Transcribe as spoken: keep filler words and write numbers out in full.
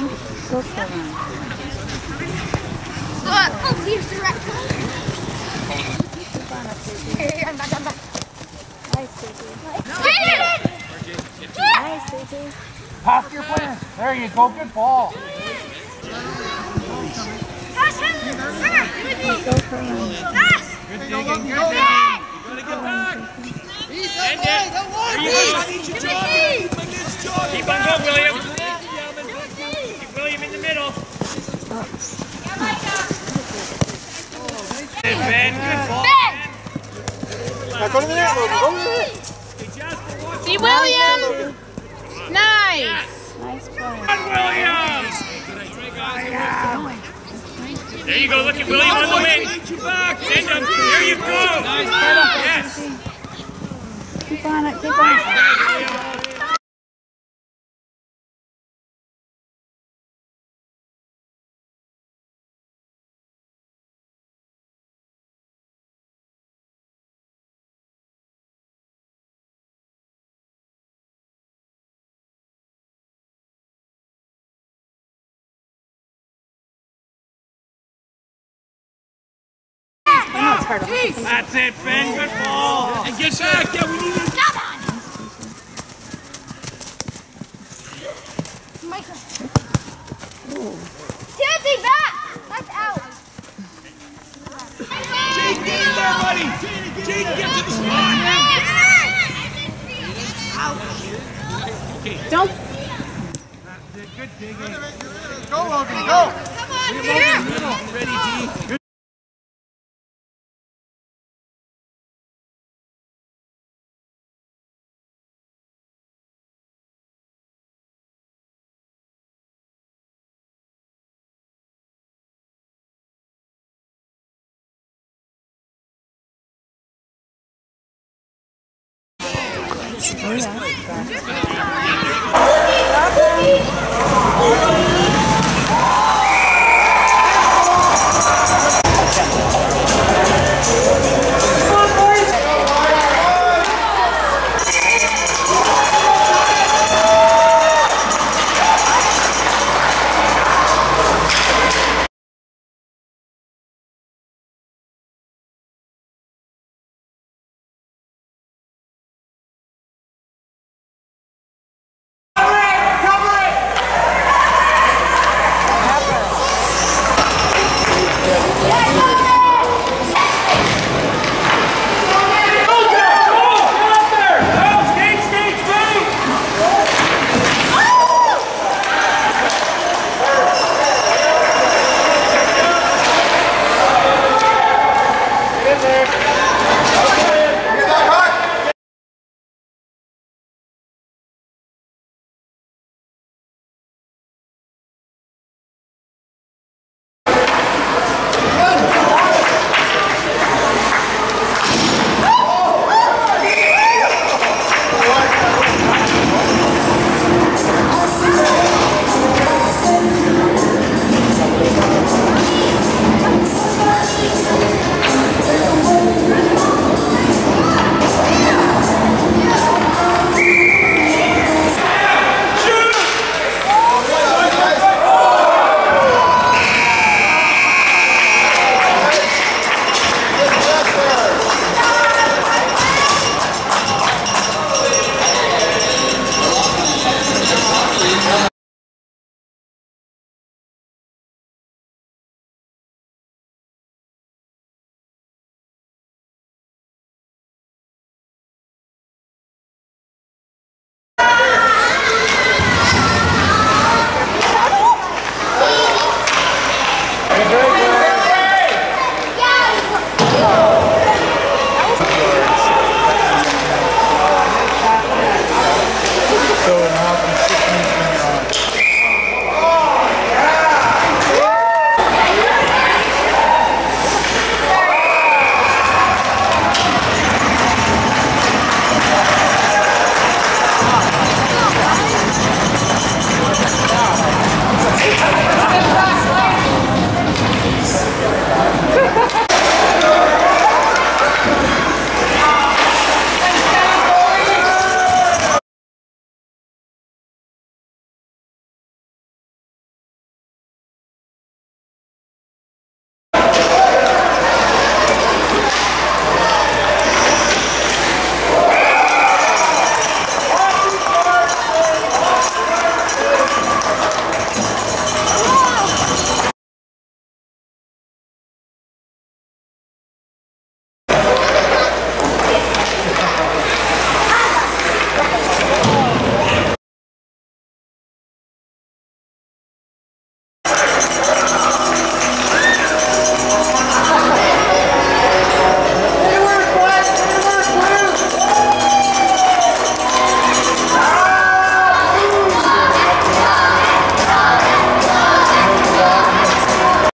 Go for it. Oh, here's the rat. Hey, I'm back, I'm back. Nice, Susie. Nice, Susie. Pass to your plan. There you go. Good ball. Pass him. Go for it. Pass. Good digging, good digging. You gotta get back. He's up, boy. Don't worry. I need you, John. Keep on going, William. Keep William in the middle. Good, Ben. Good ball. Now go to the net, Logan. Go to the net. See William. Nice. Nice play. William. There you go. Look at William on the wing. Send him. There you go. Yes. Keep on it, keep on it. I know it's hard. That's it, Ben. Good ball. And get back. Yeah, we need it. Timothy, back. That's out. Jake, get in there, buddy. Jake, get to the spot. Don't. That's it. Good digging. Go, Logan. Go. Come on, here. Ready, D. Oh, yeah.